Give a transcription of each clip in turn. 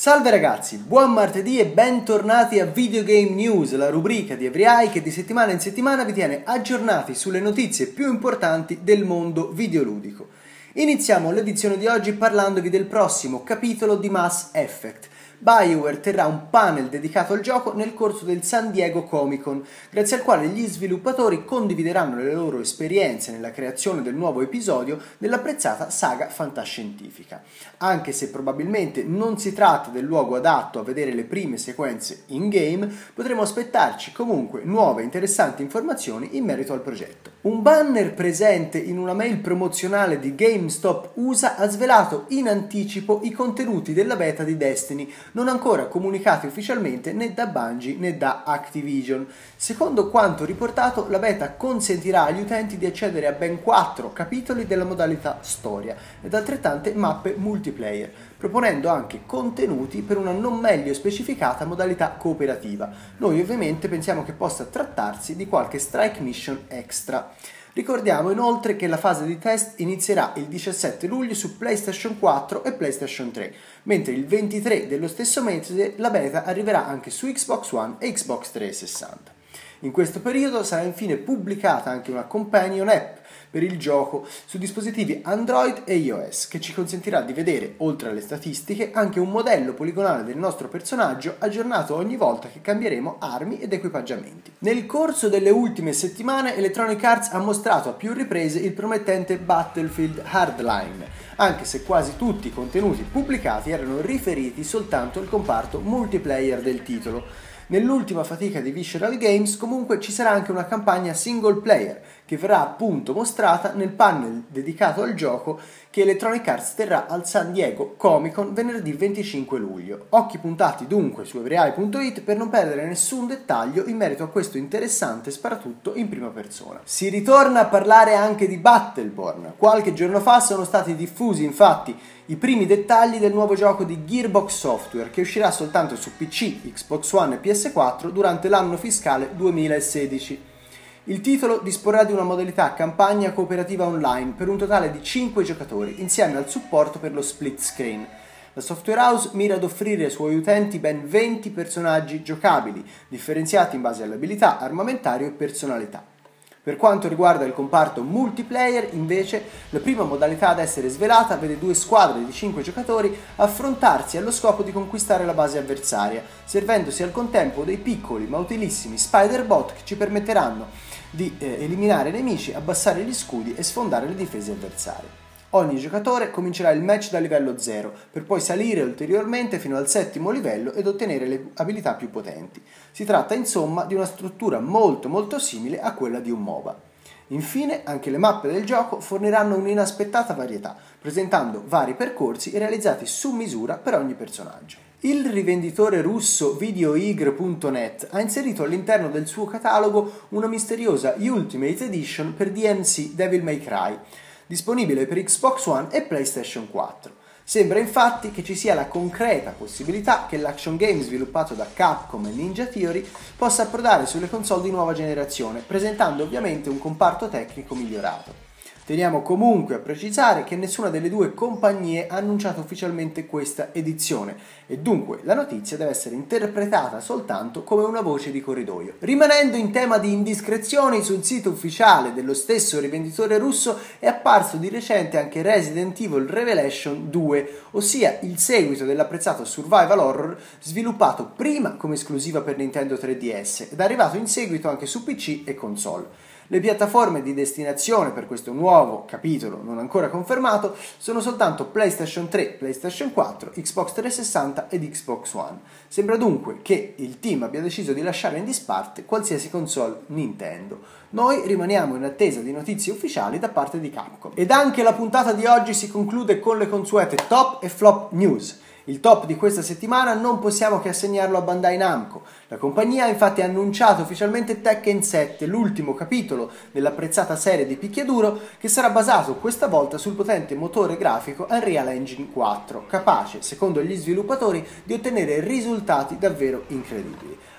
Salve ragazzi, buon martedì e bentornati a Video Game News, la rubrica di Everyeye che di settimana in settimana vi tiene aggiornati sulle notizie più importanti del mondo videoludico. Iniziamo l'edizione di oggi parlandovi del prossimo capitolo di Mass Effect. BioWare terrà un panel dedicato al gioco nel corso del San Diego Comic Con, grazie al quale gli sviluppatori condivideranno le loro esperienze nella creazione del nuovo episodio dell'apprezzata saga fantascientifica. Anche se probabilmente non si tratta del luogo adatto a vedere le prime sequenze in-game, potremo aspettarci comunque nuove e interessanti informazioni in merito al progetto. Un banner presente in una mail promozionale di GameStop USA ha svelato in anticipo i contenuti della beta di Destiny, non ancora comunicati ufficialmente né da Bungie né da Activision. Secondo quanto riportato, la beta consentirà agli utenti di accedere a ben 4 capitoli della modalità storia ed altrettante mappe multiplayer, proponendo anche contenuti per una non meglio specificata modalità cooperativa. Noi ovviamente pensiamo che possa trattarsi di qualche strike mission extra. Ricordiamo inoltre che la fase di test inizierà il 17 luglio su PlayStation 4 e PlayStation 3, mentre il 23 dello stesso mese la beta arriverà anche su Xbox One e Xbox 360. In questo periodo sarà infine pubblicata anche una companion app per il gioco su dispositivi Android e iOS, che ci consentirà di vedere, oltre alle statistiche, anche un modello poligonale del nostro personaggio aggiornato ogni volta che cambieremo armi ed equipaggiamenti. Nel corso delle ultime settimane Electronic Arts ha mostrato a più riprese il promettente Battlefield Hardline, anche se quasi tutti i contenuti pubblicati erano riferiti soltanto al comparto multiplayer del titolo. Nell'ultima fatica di Visceral Games comunque ci sarà anche una campagna single player che verrà appunto mostrata nel panel dedicato al gioco che Electronic Arts terrà al San Diego Comic Con venerdì 25 luglio. Occhi puntati dunque su everyeye.it per non perdere nessun dettaglio in merito a questo interessante sparatutto in prima persona. Si ritorna a parlare anche di Battleborn. Qualche giorno fa sono stati diffusi infatti i primi dettagli del nuovo gioco di Gearbox Software che uscirà soltanto su PC, Xbox One e PS4 durante l'anno fiscale 2016. Il titolo disporrà di una modalità campagna cooperativa online per un totale di 5 giocatori insieme al supporto per lo split screen. La software house mira ad offrire ai suoi utenti ben 20 personaggi giocabili, differenziati in base alle abilità, armamentario e personalità. Per quanto riguarda il comparto multiplayer, invece, la prima modalità ad essere svelata vede 2 squadre di 5 giocatori affrontarsi allo scopo di conquistare la base avversaria, servendosi al contempo dei piccoli ma utilissimi spider-bot che ci permetteranno di eliminare i nemici, abbassare gli scudi e sfondare le difese avversarie. Ogni giocatore comincerà il match da livello 0, per poi salire ulteriormente fino al 7° livello ed ottenere le abilità più potenti. Si tratta insomma di una struttura molto simile a quella di un MOBA. Infine, anche le mappe del gioco forniranno un'inaspettata varietà, presentando vari percorsi realizzati su misura per ogni personaggio. Il rivenditore russo Videoigr.net ha inserito all'interno del suo catalogo una misteriosa Ultimate Edition per DMC Devil May Cry, disponibile per Xbox One e PlayStation 4. Sembra infatti che ci sia la concreta possibilità che l'action game sviluppato da Capcom e Ninja Theory possa approdare sulle console di nuova generazione, presentando ovviamente un comparto tecnico migliorato. Teniamo comunque a precisare che nessuna delle due compagnie ha annunciato ufficialmente questa edizione e dunque la notizia deve essere interpretata soltanto come una voce di corridoio. Rimanendo in tema di indiscrezioni, sul sito ufficiale dello stesso rivenditore russo è apparso di recente anche Resident Evil Revelation 2, ossia il seguito dell'apprezzato survival horror sviluppato prima come esclusiva per Nintendo 3DS ed arrivato in seguito anche su PC e console. Le piattaforme di destinazione per questo nuovo capitolo non ancora confermato sono soltanto PlayStation 3, PlayStation 4, Xbox 360 ed Xbox One. Sembra dunque che il team abbia deciso di lasciare in disparte qualsiasi console Nintendo. Noi rimaniamo in attesa di notizie ufficiali da parte di Capcom. Ed anche la puntata di oggi si conclude con le consuete top e flop news. Il top di questa settimana non possiamo che assegnarlo a Bandai Namco. La compagnia ha infatti annunciato ufficialmente Tekken 7, l'ultimo capitolo dell'apprezzata serie di picchiaduro che sarà basato questa volta sul potente motore grafico Unreal Engine 4, capace, secondo gli sviluppatori, di ottenere risultati davvero incredibili.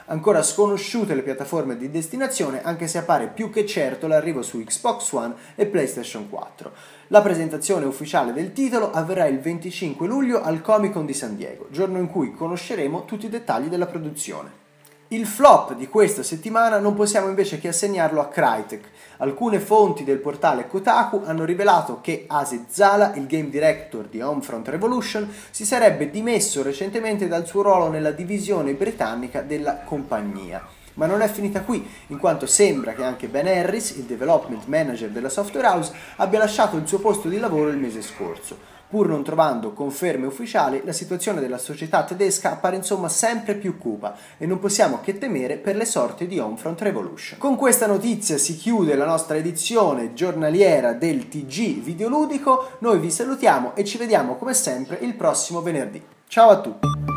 Ancora sconosciute le piattaforme di destinazione, anche se appare più che certo l'arrivo su Xbox One e PlayStation 4. La presentazione ufficiale del titolo avverrà il 25 luglio al Comic-Con di San Diego, giorno in cui conosceremo tutti i dettagli della produzione. Il flop di questa settimana non possiamo invece che assegnarlo a Crytek. Alcune fonti del portale Kotaku hanno rivelato che Aziz Zala, il game director di Homefront Revolution, si sarebbe dimesso recentemente dal suo ruolo nella divisione britannica della compagnia. Ma non è finita qui, in quanto sembra che anche Ben Harris, il development manager della software house, abbia lasciato il suo posto di lavoro il mese scorso. Pur non trovando conferme ufficiali, la situazione della società tedesca appare insomma sempre più cupa e non possiamo che temere per le sorti di Homefront Revolution. Con questa notizia si chiude la nostra edizione giornaliera del TG Videoludico, noi vi salutiamo e ci vediamo come sempre il prossimo venerdì. Ciao a tutti!